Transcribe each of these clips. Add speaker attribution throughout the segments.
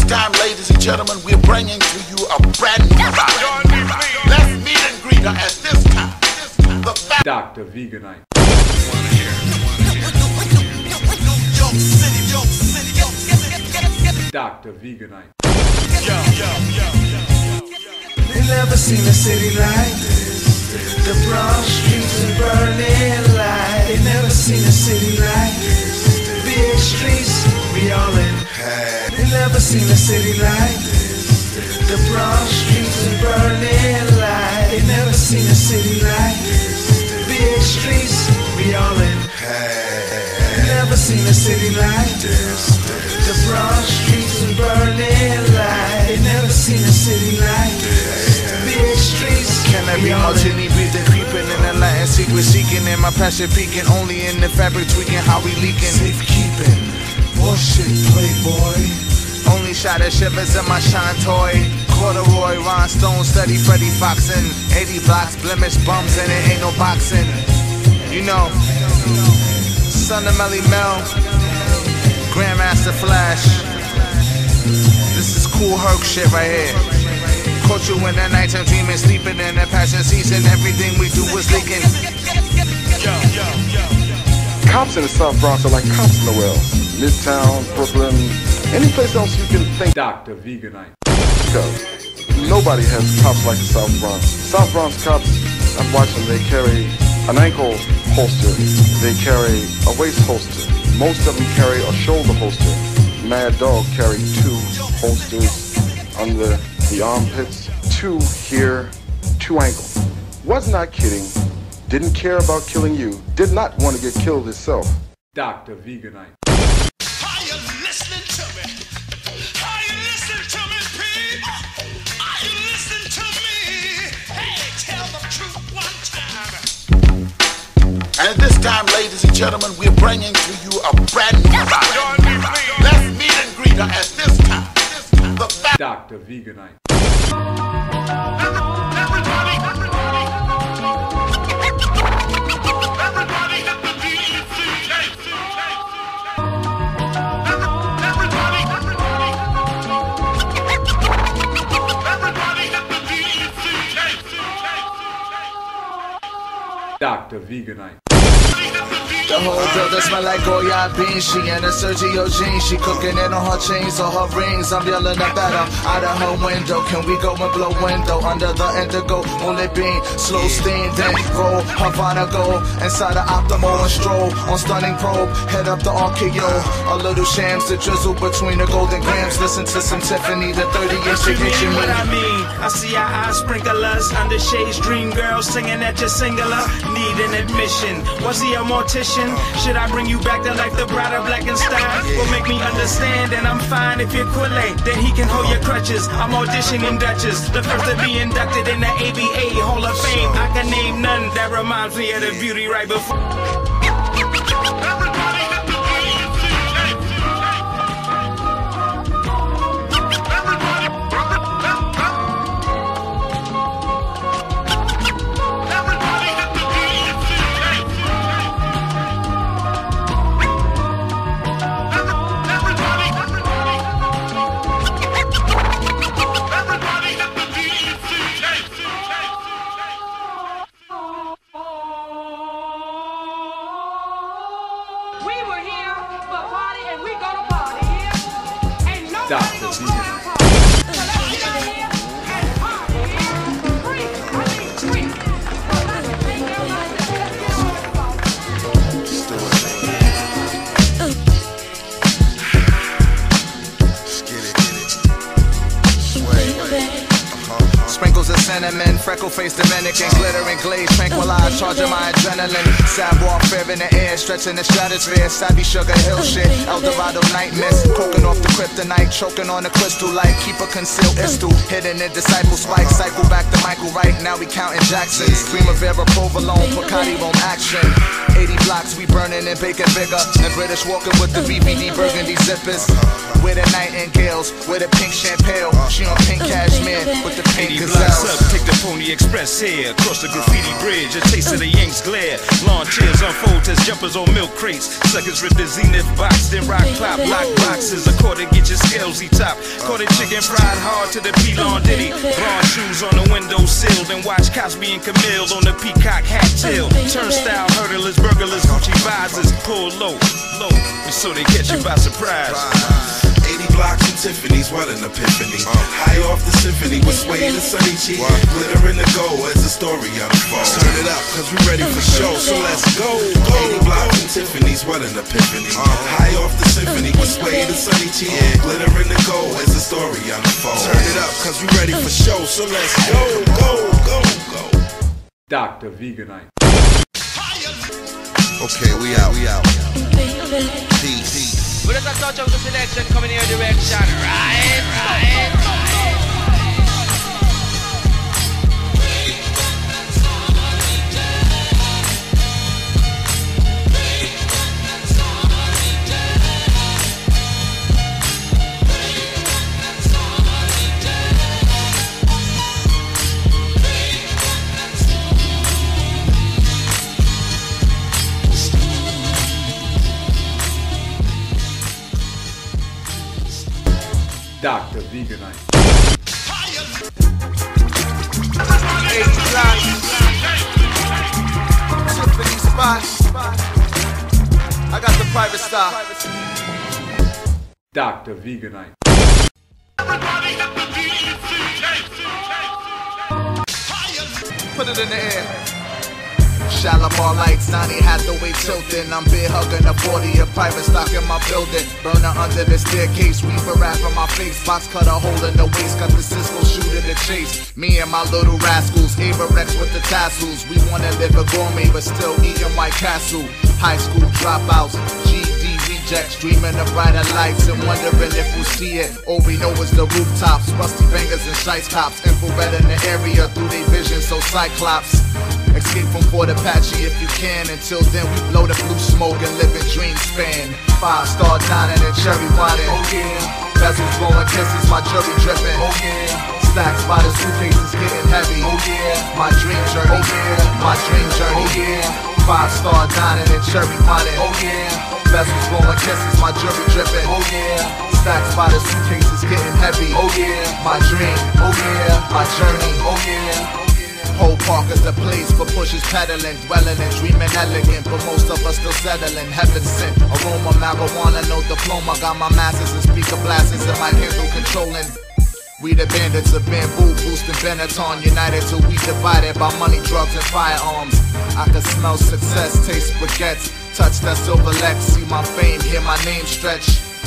Speaker 1: time, ladies and gentlemen, we're bringing to you a brand new ride. Let's meet and greet her at this time. The
Speaker 2: Dr. Veganite. Dr. Veganite.
Speaker 3: They never seen a city like this. The broad streets and burning light. They never seen a city like this. Big streets, we all in. They never seen a city like this. The broad streets and burning light. They never seen a city like this. Big streets, we all in. Never seen a city like this. The broad streets and burning light. They never seen a city like this. Big streets.
Speaker 4: Can I be martini breathing, creeping in the Latin secret, seeking in my passion, peeking only in the fabric, tweaking how we leaking.
Speaker 3: Safekeeping, bullshit playboy.
Speaker 4: Only shot of shivers in my shine toy. Corduroy, rhinestone, study Freddie Foxin'. 80 blocks, blemish bums, and it ain't no boxing. You know, son of Melly Mel, Grandmaster Flash. This is cool Herc shit right here. Caught you in the nighttime dreaming, sleeping in the passion season. Everything we do is leaking.
Speaker 5: Cops in the South Bronx are like cops in the well. Midtown, Brooklyn, any place else you can think.
Speaker 2: Dr. Veganite.
Speaker 5: Nobody has cops like the South Bronx. South Bronx cops, I've watched them, they carry an ankle holster, they carry a waist holster. Most of them carry a shoulder holster. Mad Dog carried 2 holsters under the armpits, 2 here, 2 ankles. Was not kidding, didn't care about killing you, did not want to get killed himself.
Speaker 2: Dr. Veganite.
Speaker 6: Are you listening to me? Are you listening to me, people? Are you listening to me? Hey, tell the truth one time.
Speaker 1: And at this time, ladies and gentlemen, we're bringing to you a brand new ride. Let's meet and greet her at this time. The
Speaker 2: Dr. Veganite. Dr. Veganite.
Speaker 4: The whole building smell like Goya beans. She in a Sergio jeans. She cooking in on her chains or her rings. I'm yelling up at her out of her window. Can we go and blow window under the indigo? Only beam, slow steam, then roll. Havana go inside the Optimal and stroll on stunning probe. Head up the RKO. A little shams to drizzle between the golden grams. Listen to some Tiffany, the 30-inch ignition.
Speaker 7: What I mean, I see our eyes sprinklers under shades. Dream girl singing at your singular. Need an admission. Was he a mortician? Should I bring you back to like the bride of Blackenstein? Will make me understand, and I'm fine if you're Quille. Then he can hold your crutches. I'm auditioning Duchess, the first to be inducted in the ABA Hall of Fame. I can name none that reminds me of the beauty right before.
Speaker 2: Dr. Veganite.
Speaker 4: Sprinkles of cinnamon, freckle-faced Dominican, glittering glaze, tranquilized, charging my adrenaline. Sad warfare in the air, stretching the stratosphere. Savvy Sugar Hill shit, El Dorado night mist, coking off the kryptonite, choking on the crystal light. Keep a concealed istul, hidden in disciple spike, cycle back to Michael Wright. now we counting Jacksons. Primavera, provolone, Bacardi on action. 80 blocks, we burning and baking bigger. And British walking with the BBD burgundy zippers. With the nightingales, with a pink champagne. She on pink cashmere with the pink
Speaker 7: 80 blocks up,
Speaker 4: gazelles.
Speaker 7: take the Pony Express here. Across the graffiti bridge, a taste of the Yanks glare. Lawn chairs unfold as jumpers on milk crates. Suckers rip the Zenith box, then rock pop, lock boxes. A quarter get your scalesy top. Caught a chicken fried hard to the P-Lawn Diddy. Brown shoes on the windowsill, then watch Cosby and Camille on the peacock hat till. Turnstile hurdlers, burglars, Gucci visors. Pull low, low, so they catch you by surprise.
Speaker 8: 80 blocks and Tiffany's, what an epiphany. High off the symphony with Suede and Sunny G. Glitter in the gold as the story unfolds. Turn it up, cause we ready for show, so let's go. 80 blocks and Tiffany's, what an epiphany. High off the symphony with Suede and Sunny G. Glitter in the gold as the story unfolds. Turn it up, cause we ready for show, so let's go, go, go, go.
Speaker 2: Dr. Veganite.
Speaker 8: Okay, we out, we out. Peace.
Speaker 9: But as I touch out the selection coming in your direction, right.
Speaker 2: Dr. Veganite.
Speaker 4: Tiffany spot. I got the private style.
Speaker 2: Dr. Veganite.
Speaker 4: Put it in the air. Shalimar lights, 90 Hathaway tilting. I'm beer hugging a 40, a private stock in my building. Burner under the staircase, weaver wrap on my face. Box cut a hole in the waist, got the Cisco shooter to chase. Me and my little rascals, Averex with the tassels. We wanna live a gourmet, but still eating White Castle. High school dropouts, GD rejects, dreaming of brighter lights and wondering if we'll see it. All we know is the rooftops, rusty bangers and shice cops. Infrared in the area through their vision, so Cyclops. Escape from Fort Apache if you can. Until then, we blow the blue smoke and live in dream span. 5-star dining and cherry wine. Oh yeah. Bezels blowing kisses, my jury dripping. Oh yeah. Stacks by the suitcases getting heavy. Oh yeah. My dream journey. Oh yeah. My dream journey. Oh yeah. 5-star dining and cherry wine. Oh yeah. Bezels blowing kisses, my jury dripping. Oh yeah. Stacks by the suitcases getting heavy. Oh yeah. My dream. Oh yeah. My journey. Oh yeah. Whole park is a place for pushers peddling, dwelling and dreaming elegant, but most of us still settling. Heaven sent, aroma, marijuana, no diploma. Got my masters and speaker blasters and my handle controlling. We the bandits of bamboo, boosting Benetton, united till we divided by money, drugs, and firearms. I can smell success, taste baguettes, touch that silver Lex, see my fame, hear my name stretch.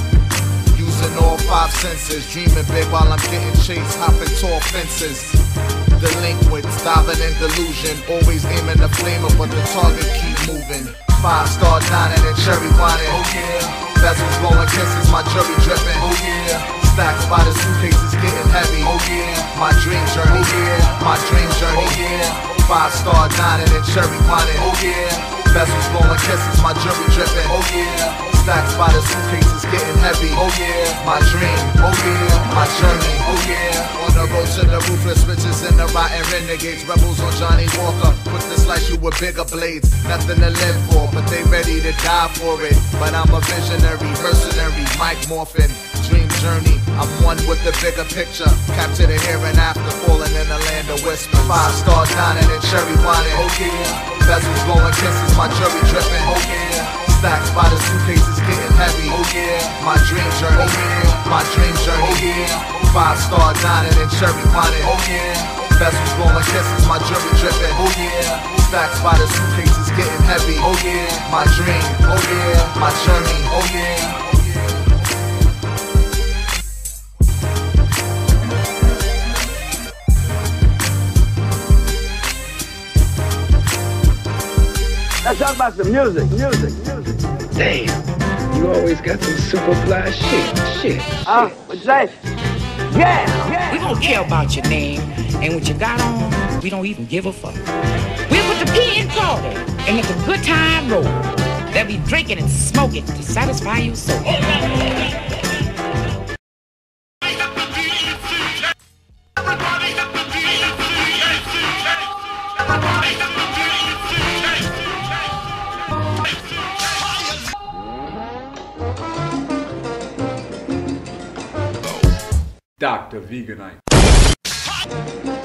Speaker 4: Using all 5 senses, dreaming big while I'm getting chased, hopping tall fences. Delinquents, diving in delusion, always aiming the flamer, but the target keep moving. 5-star dining and cherry wine. Oh yeah. Bezels blowing kisses, my jury dripping. Oh yeah. Stacks by the suitcases getting heavy. Oh yeah. My dream journey. Oh yeah. My dream journey. Oh yeah. 5-star dining and cherry wine. Oh yeah. Bezels blowing kisses, my jury dripping. Oh yeah. Stacks by the suitcases getting heavy. Oh yeah. My dream. Oh yeah. My journey. Oh yeah. On the road to the ruthless riches and the rotten renegades. Rebels on Johnny Walker. Quick to slice you with bigger blades. Nothing to live for, but they ready to die for it. But I'm a visionary, mercenary, Mike Morphin. Dream journey, I'm one with the bigger picture. Capture the here and after, falling in the land of whispers. 5-star dining and cherry wine. Oh yeah. Bezels blowing kisses, my jury dripping. Oh yeah. Stacks by the suitcases getting heavy. Oh yeah. My dream journey. Oh yeah. My dream journey. Oh yeah. 5-star dining and cherry wine. Oh yeah. Bezels blowing kisses, my jury dripping. Oh yeah. Stacks by the suitcases getting heavy. Oh yeah. My dream. Oh yeah. My journey. Oh yeah.
Speaker 10: Let's talk about some music. Damn, you always got some super fly shit.
Speaker 11: What'd you say?
Speaker 10: Yeah.
Speaker 11: We don't care about your name and what you got on. We don't even give a fuck. We'll put the P in Carter and let the good time roll. They'll be drinking and smoking to satisfy your soul.
Speaker 2: Dr. Veganite.